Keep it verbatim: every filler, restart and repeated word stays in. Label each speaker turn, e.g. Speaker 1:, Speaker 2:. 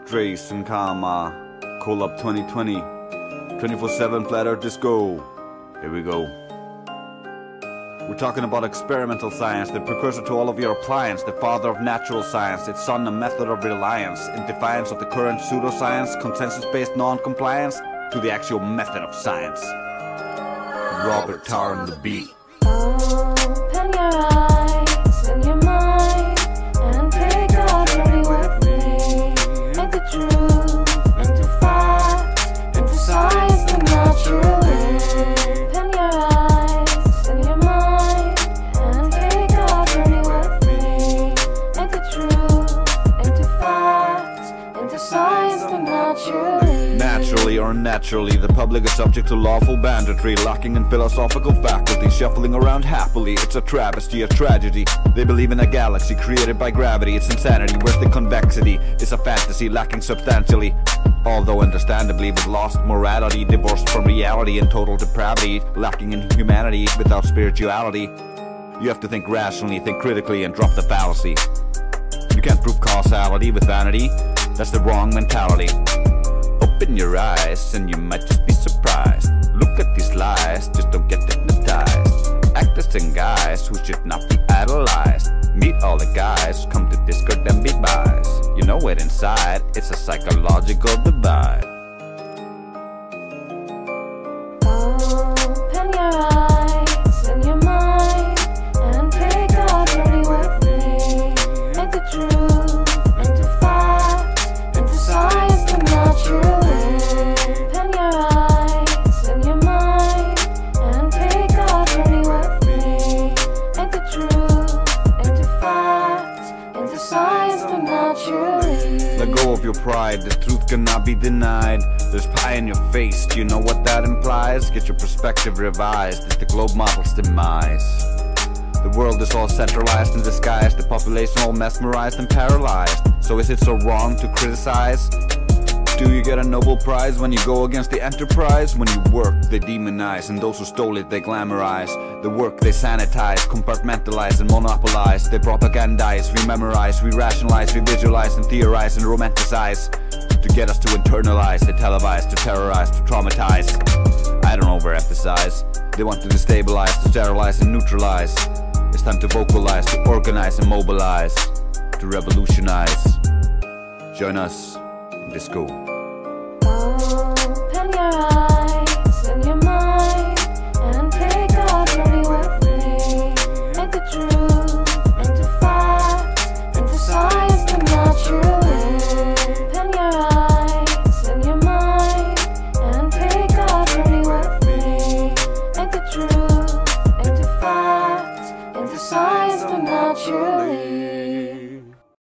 Speaker 1: Drace Karma, Call Up twenty twenty, twenty-four seven Flat Earth Disco. Here we go. We're talking about experimental science, the precursor to all of your appliance, the father of natural science, its son a method of reliance, in defiance of the current pseudoscience, consensus-based non-compliance, to the actual method of science. Robert Tarr on the beat.
Speaker 2: Open your eyes and your mind and take a journey with me into truth, into fact, into science and naturally. Open your eyes and your mind and take a journey with me into truth, into fact, into science and naturally.
Speaker 1: Naturally or unnaturally, the public is subject to lawful banditry, lacking in philosophical faculty, shuffling around happily. It's a travesty, a tragedy. They believe in a galaxy created by gravity. It's insanity, where's the convexity? It's a fantasy lacking substantially, although understandably with lost morality, divorced from reality and total depravity, lacking in humanity without spirituality. You have to think rationally, think critically, and drop the fallacy. You can't prove causality with vanity. That's the wrong mentality. Open your eyes and you might just be surprised. Look at these lies, just don't get hypnotized. Actors and guys who should not be idolized. Meet all the guys who come to Discord and be biased. You know it inside, it's a psychological divide.
Speaker 2: Open your eyes and your mind and take a journey with me into truth, into fact, into science and naturally. Open your eyes and your mind and take a journey with me into truth, into fact, into science and naturally.
Speaker 1: Let go of your pride, the truth cannot be denied. There's pie in your face, do you know what that implies? Get your perspective revised, it's the globe model's demise. The world is all centralized and disguised, the population all mesmerized and paralyzed. So is it so wrong to criticize? Do you get a Nobel Prize when you go against the enterprise? When you work, they demonize, and those who stole it, they glamorize. The work they sanitize, compartmentalize and monopolize. They propagandize, we memorize, we rationalize, we visualize and theorize and romanticize. To get us to internalize, they televise, to terrorize, to traumatize. I don't overemphasize. They want to destabilize, to sterilize and neutralize. It's time to vocalize, to organize and mobilize, to revolutionize. Join us in Disco.